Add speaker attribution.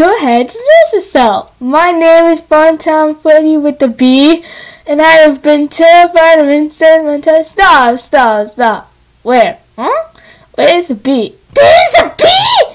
Speaker 1: Go ahead, introduce yourself. My name is Bontown Freddy with the B, and I have been terrified of instant mental. Stop. Where? Huh? Where is the B? There's a B!